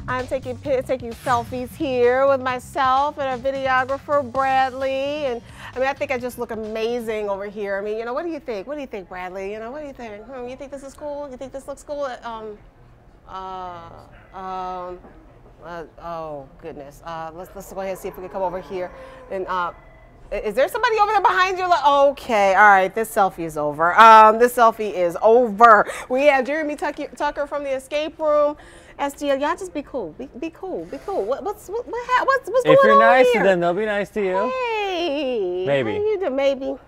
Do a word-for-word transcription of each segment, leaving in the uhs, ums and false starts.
I'm taking taking selfies here with myself and our videographer, Bradley. And I mean, I think I just look amazing over here. I mean, you know, what do you think? What do you think, Bradley? You know, what do you think? Hmm, you think this is cool? You think this looks cool? Um, uh, um, uh, oh, goodness. Uh, let's, let's go ahead and see if we can come over here. And uh, is there somebody over there behind you? Like, okay, all right, this selfie is over. Um, this selfie is over. We have Jeremy Tucker, Tucker from the Escape Room. S T L, y'all just be cool. Be, be cool. Be cool. What, what's what, what, what's what's going on If you're nice here? to them, they'll be nice to you. Hey, maybe. How you do? Maybe.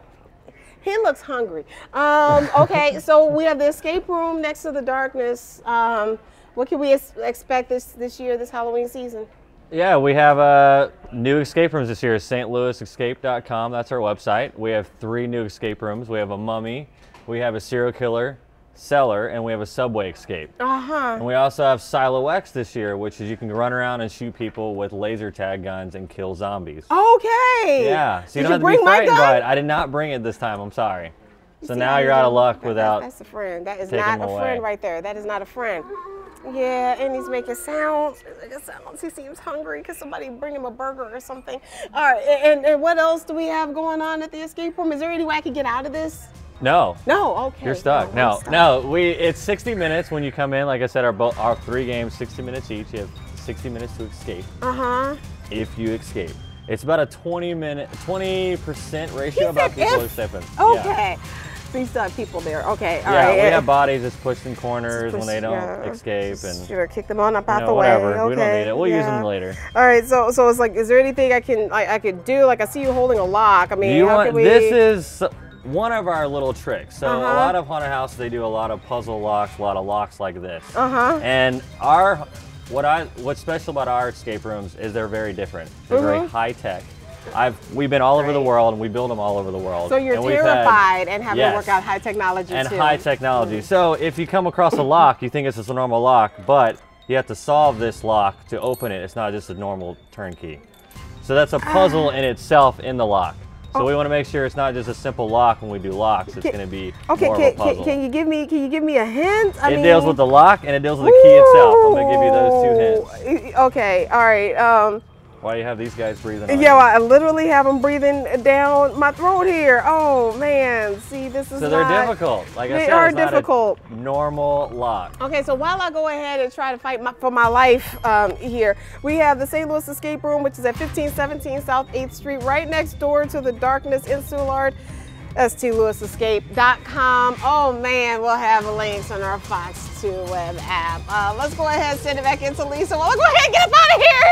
He looks hungry. Um, okay, so we have the Escape Room next to the Darkness. Um, what can we ex expect this this year, this Halloween season? Yeah, we have uh, new escape rooms this year. S T Louis escape dot com. That's our website. We have three new escape rooms. We have a mummy, we have a serial killer, cellar, and we have a subway escape. Uh-huh. And we also have Silo X this year, which is you can run around and shoot people with laser tag guns and kill zombies. Okay. Yeah, so you Did don't you have to be bring my frightened gun? by it. I did not bring it this time, I'm sorry. So See now how you're you out of do? luck That- without That's a friend. That is taking not a them friend away. right there. That is not a friend. Yeah, and he's making sounds. He's making sounds. He seems hungry. Could somebody bring him a burger or something? All right, and, and what else do we have going on at the escape room? Is there any way I can get out of this? No. No, okay. You're stuck. No, I'm No, stuck. no. We it's sixty minutes when you come in. Like I said, our bo our three games, sixty minutes each. You have sixty minutes to escape. Uh huh. If you escape, it's about a twenty minute, twenty percent ratio He about said people if. escaping. Okay. So you still have people there. Okay. All Yeah, right. yeah we have bodies that's pushed in corners Push- when they don't yeah. escape, and Should have kicked them on up you out know, the whatever. way. Okay. We don't need it. We'll use yeah. them later. All right. So so it's like, is there anything I can I, I could do? Like I see you holding a lock. I mean, You how want can we? this is one of our little tricks. So Uh-huh. a lot of haunted houses, they do a lot of puzzle locks, a lot of locks like this. Uh huh. And our what I what's special about our escape rooms is they're very different. They're very Mhm. high tech. I've we've been all over the Right. world and we build them all over the world. So you're and we've had- terrified and having yes. to work out high technology and too. high technology. So if you come across a lock, you think it's just a normal lock, but you have to solve this lock to open it. It's not just a normal turnkey. So that's a puzzle in itself in the lock. So we want to make sure it's not just a simple lock when we do locks. It's Can- going to be Okay, more can, of a can, puzzle. can you give me can you give me a hint? I it mean, deals with the lock and it deals with the key itself. I'm going to give you those two hints. Ooh, okay, all right. Um, Why do you have these guys breathing on yeah, you? well, I literally have them breathing down my throat here. Oh man, see, this is So they're not, difficult. Like I They said, are it's not a difficult. normal lock. Okay, so while I go ahead and try to fight my, for my life um, here, we have the Saint Louis Escape Room, which is at fifteen seventeen South eighth Street, right next door to the Darkness in Soulard. S T Louis escape dot com. Oh man, we'll have links on our Fox two web app. Uh, let's go ahead and send it back into Lisa. Well, let's go ahead and get up out of here.